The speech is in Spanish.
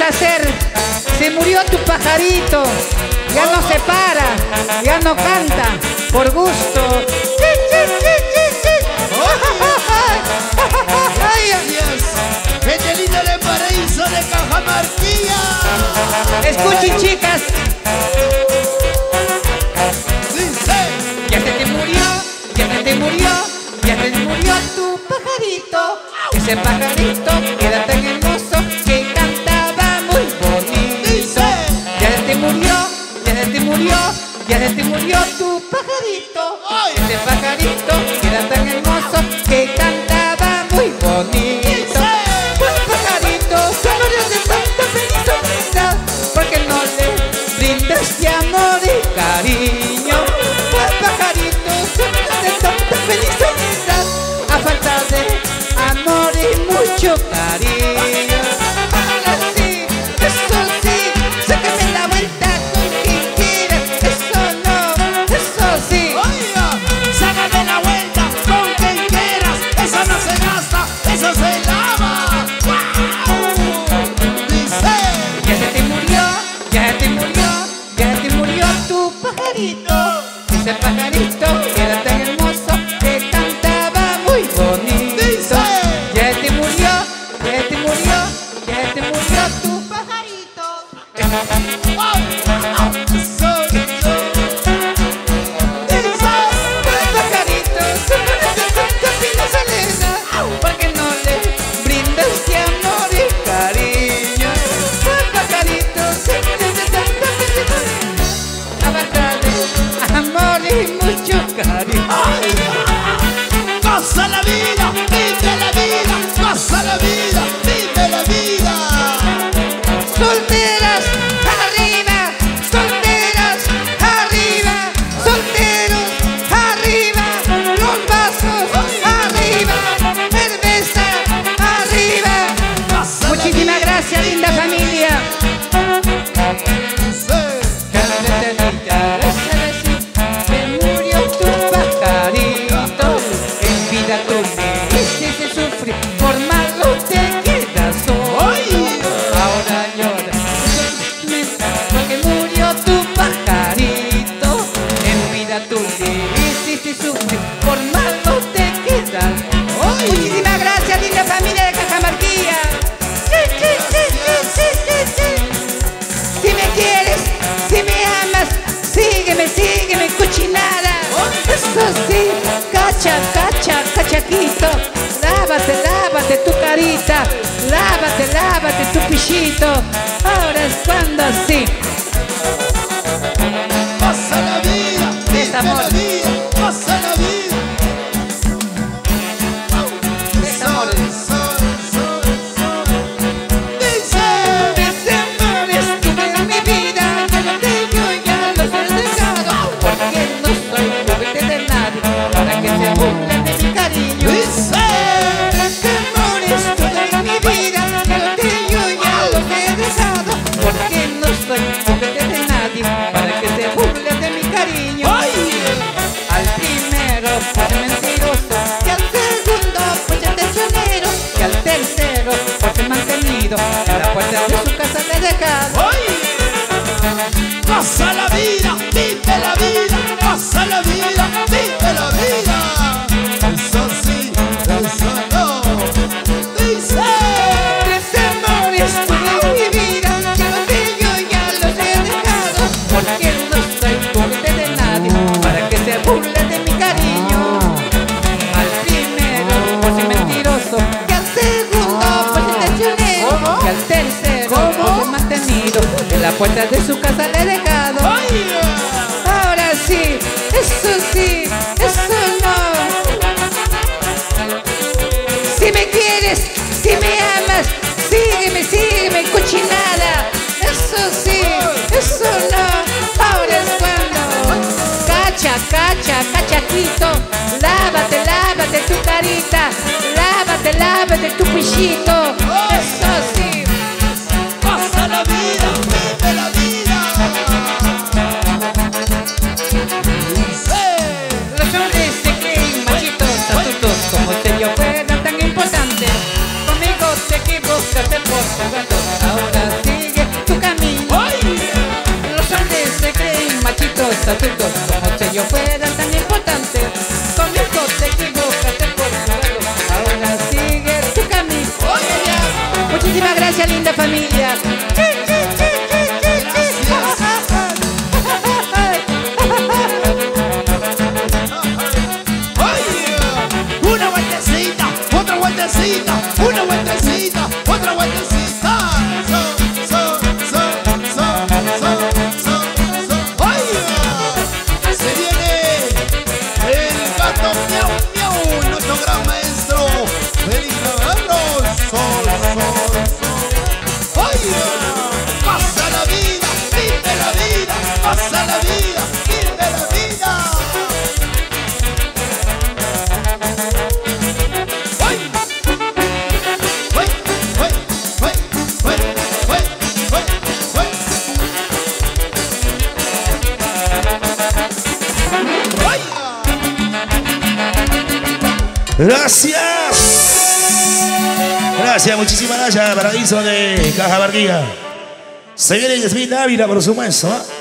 hacer? Se murió tu pajarito, ya no se para, ya no canta, por gusto. Gente linda del paraíso de Cajamarquilla. Escuchen, chicas. Dice: ya se te murió, ya se te murió, ya se te murió tu pajarito. Ese pajarito queda tan hermoso que cantaba muy bonito. Dice: ya se te murió, ya se te murió, ya se te murió tu pajarito. ¡ay! Ese pajarito queda tan hermoso que cantaba muy bonito. Pues pajarito se murió de tanta felicidad, porque no le brindaste amor y cariño. Pues pajarito se murió de tanta felicidad, a falta de amor y mucho cariño. Ahora sí, eso sí, sácame la vuelta con quien quieras. Eso no, eso sí. Oiga, sácame la vuelta con quien quieras. Eso no se gasta, eso se lava. ¡Wow! Dice: ya se te murió, ya se te murió, ya se te murió tu pajarito. Ese pajarito era tan hermoso que cantaba muy bonito. Dice: ya se te murió, ya se te murió, ya se te murió tu pajarito. ¡wow! Pues pajarito se murió de tanta felicidad, porque no le brindaste amor y cariño. Pues pajarito se murió de tanta felicidad, a falta de amor y mucho cariño. Goza la vida, vive la vida, goza la vida, vive la vida. Solteras arriba, solteras arriba, solteros arriba, los vasos arriba, cerveza arriba. Goza la Muchísimas vida, gracias, linda familia. Se murió tu pajarito, en vida tú me hiciste sufrir, por malo te quedas hoy. Ahora lloras porque murió tu pajarito, en vida tú le hiciste sufrir, por malo te quedas hoy. Muchísimas gracias, linda familia de Cajamarquilla. Si me quieres, si me amas, sígueme, sígueme, cochinada. Eso sí, cacha, cacha, cachaquito. Lávate, lávate tu carita, lávate, lávate tu pichito. Ahora es cuando sí. goza la vida, vive amor. la vida, goza la vida. Es amor. Dice: Amor estuvo en mi vida, pero de yo ya los he dejado, porque no soy juguete de nadie, para que se burlen de mi cariño. dice: Amor estuvo en mi vida, pero de yo ya los he dejado, porque no soy juguete de nadie, para que se burlen de mi cariño. ¡ay! Al primero fue mentiroso, y al segundo fue traicionero, y al tercero fue mantenido, en la puerta de su casa le he dejado. ¡ay! Goza la vida, vive la vida, goza la vida, vive la vida. Eso sí, eso no. Dice: Tres amores tuve en mi vida, que los de yo ya los he dejado, porque no soy juguete de nadie, para que se burlen de mi cariño. Al primero por ser mentiroso, y al segundo por ser traicionero, y al tercero por ser mantenido, en la puerta de su casa le he dejado. ¡ay! Ahora sí, eso sí, eso no. Si me quieres, si me amas, sígueme, sígueme, cochinada. Eso sí, eso no. Ahora es cuando cacha, cacha, cachaquito. Lávate, lávate tu carita, lávate, lávate tu pichito. Eso sí. Goza la vida, vive la vida. Dice: Los hombres se creen machitos, astutos, como si yo fuera tan importante. Conmigo te equivocaste por jugador. Ahora sí asuntos como si yo fuera tan importante. Conmigo te equivocaste por jugarlo, ahora sigue tu camino. Oye, ya. Muchísimas gracias, linda familia. Una vueltecita, otra vueltecita, una vueltecita, otra vueltecita. Oiga, se viene el gato miau miau, nuestro gran maestro. Feliz Navarro, sol. Oiga, pasa la vida, vive la vida, pasa la vida, vive la vida. Gracias, muchísimas gracias, Paraíso de Cajamarquilla. Se viene Yasmín Ávila, por supuesto, ¿eh?